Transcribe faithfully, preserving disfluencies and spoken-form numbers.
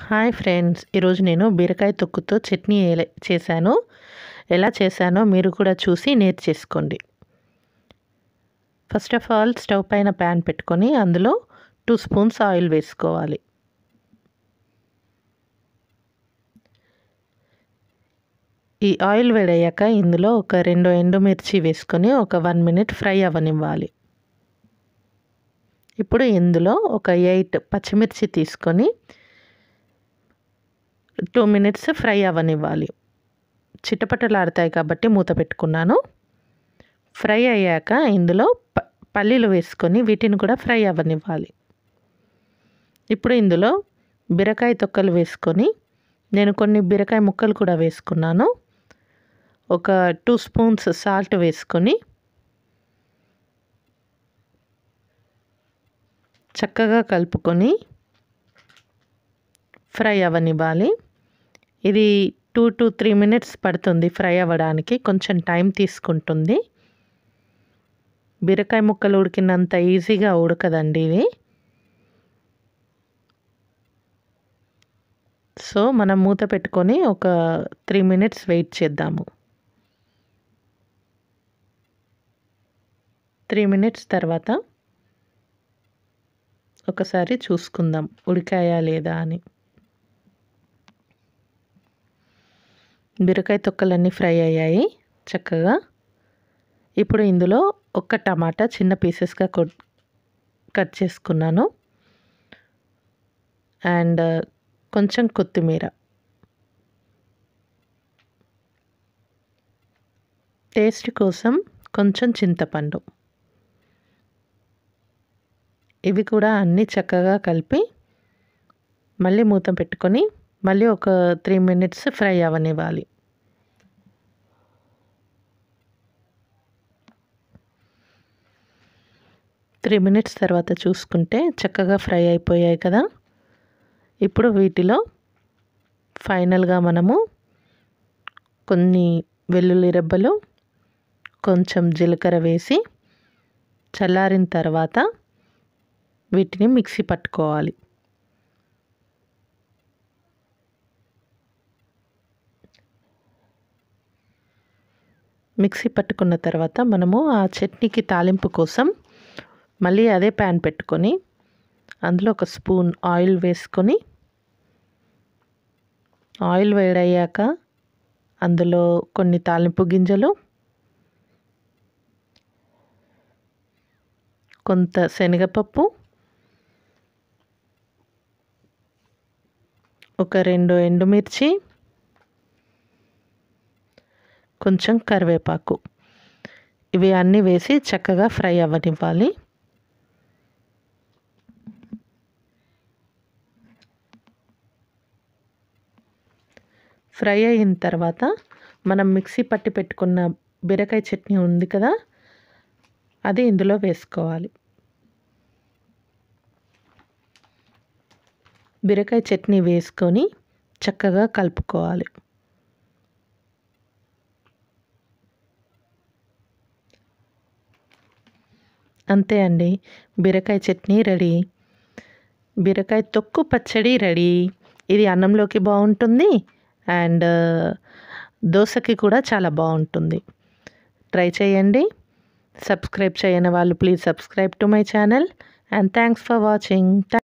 Hi friends, ఈరోజు నేను బీరకాయ తొక్కుతో చట్నీ ఎలా చేశాను ఎలా చేశానో మీరు కూడా చూసి నేర్చేసుకోండి. ఫస్ట్ ఆఫ్ ఆల్ స్టవ్ పైన ప్యాన్ పెట్టుకొని అందులో టూ స్పూన్స్ ఆయిల్ వేసుకోవాలి. ఈ ఆయిల్ వేడయ్యాక ఇందులో ఒక రెండు ఎండుమిర్చి వేసుకొని ఒక వన్ మినిట్ ఫ్రై అవ్వనివ్వాలి. ఇప్పుడు ఇందులో ఒక ఎయిట్ పచ్చిమిర్చి తీసుకొని టూ మినిట్స్ ఫ్రై అవ్వనివ్వాలి. చిటపటలాడతాయి కాబట్టి మూత పెట్టుకున్నాను. ఫ్రై అయ్యాక ఇందులో ప పల్లీలు వేసుకొని వీటిని కూడా ఫ్రై అవ్వనివ్వాలి. ఇప్పుడు ఇందులో బీరకాయ తొక్కలు వేసుకొని నేను కొన్ని బీరకాయ ముక్కలు కూడా వేసుకున్నాను. ఒక టూ స్పూన్స్ సాల్ట్ వేసుకొని చక్కగా కలుపుకొని ఫ్రై అవ్వనివ్వాలి. ఇది టూ టు త్రీ మినిట్స్ పడుతుంది ఫ్రై అవ్వడానికి, కొంచెం టైం తీసుకుంటుంది. బీరకాయ ముక్కలు ఉడికినంత ఈజీగా ఉడకదండి ఇది. సో మనం మూత పెట్టుకొని ఒక త్రీ మినిట్స్ వెయిట్ చేద్దాము. త్రీ మినిట్స్ తర్వాత ఒకసారి చూసుకుందాం ఉడికాయా లేదా అని. బీరకాయ తొక్కలన్నీ ఫ్రై అయ్యాయి చక్కగా. ఇప్పుడు ఇందులో ఒక టమాటా చిన్న పీసెస్గా కట్ చేసుకున్నాను అండ్ కొంచెం కొత్తిమీర, టేస్ట్ కోసం కొంచెం చింతపండు, ఇవి కూడా అన్నీ చక్కగా కలిపి మళ్ళీ మూత పెట్టుకొని మళ్ళీ ఒక త్రీ మినిట్స్ ఫ్రై అవ్వనివ్వాలి. త్రీ మినిట్స్ తర్వాత చూసుకుంటే చక్కగా ఫ్రై అయిపోయాయి కదా. ఇప్పుడు వీటిలో ఫైనల్గా మనము కొన్ని వెల్లుల్లి రెబ్బలు, కొంచెం జీలకర్ర వేసి చల్లారిన తర్వాత వీటిని మిక్సీ పట్టుకోవాలి. మిక్సీ పట్టుకున్న తర్వాత మనము ఆ చట్నీకి తాలింపు కోసం మళ్ళీ అదే ప్యాన్ పెట్టుకొని అందులో ఒక స్పూన్ ఆయిల్ వేసుకొని, ఆయిల్ వేడయ్యాక అందులో కొన్ని తాలింపు గింజలు, కొంత శనగపప్పు, ఒక రెండు ఎండుమిర్చి, కొంచెం కరివేపాకు, ఇవి అన్నీ వేసి చక్కగా ఫ్రై అవ్వనివ్వాలి. ఫ్రై అయిన తర్వాత మనం మిక్సీ పట్టి పెట్టుకున్న బీరకాయ చట్నీ ఉంది కదా, అది ఇందులో వేసుకోవాలి. బీరకాయ చట్నీ వేసుకొని చక్కగా కలుపుకోవాలి. అంతే అండి, బీరకాయ చట్నీ రెడీ. బీరకాయ తొక్కు పచ్చడి రెడీ. ఇది అన్నంలోకి బాగుంటుంది అండ్ దోశకి కూడా చాలా బాగుంటుంది. ట్రై చేయండి. సబ్స్క్రైబ్ చేయని వాళ్ళు please subscribe to my channel and thanks for watching.